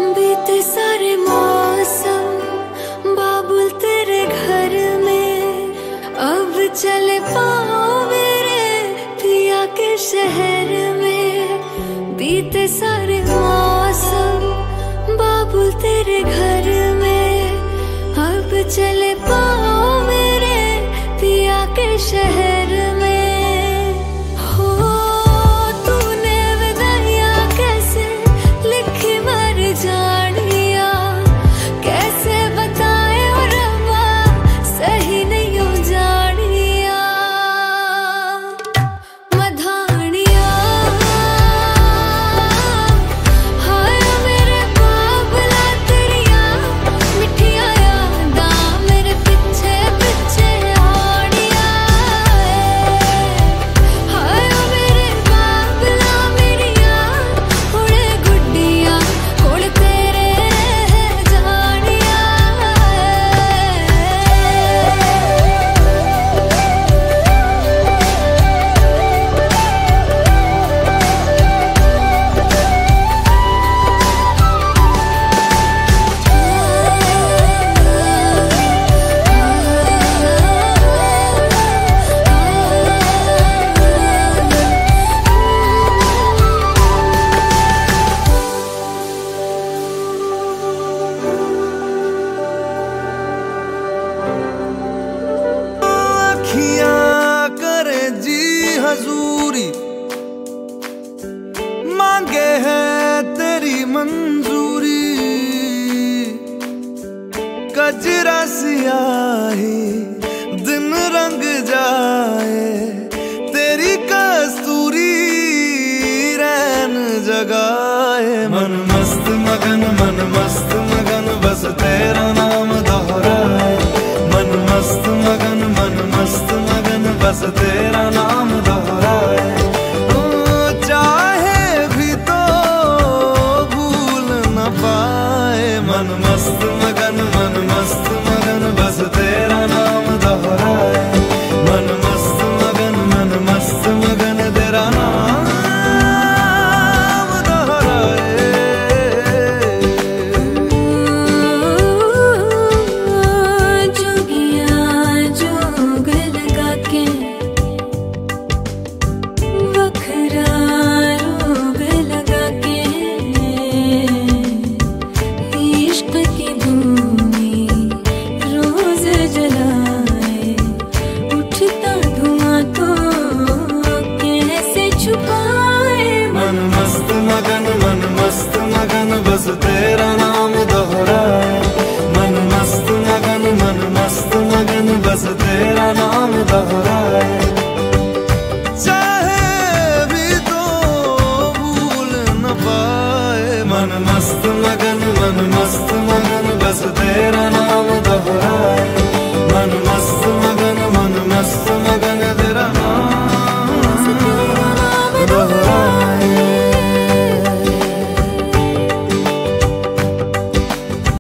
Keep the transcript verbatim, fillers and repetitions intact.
बीते सारे मौसम बाबुल तेरे घर में, अब चले पाओ मेरे पिया के शहर में। बीते सारे मौसम बाबुल तेरे घर में, अब चले पाओ मेरे पिया के शहर में। हजूरी मांगे है तेरी मंजूरी, कजरा सियाही दिन रंग जाए, तेरी कस्तूरी रैन जगाए। मन मस्त मगन मन मस्त मगन बस तेरा नाम दोहराए, मन मस्त मगन मन मस्त मगन बस तेरा नाम दोहराए। चाहे भी तो भूल न पाए, मन मस्त मगन मन मस्त मगन बस तेरा नाम दोहराए, मन मस्त मगन मन मस्त मगन तेरा नाम बस तेरा नाम दोहराए, मन मस्त मगन मन मस्त मगन बस तेरा नाम दोहराए। चाहे भी तो भूल न पाए, मन मस्त मगन मन मस्त मगन बस तेरा नाम दोहराए।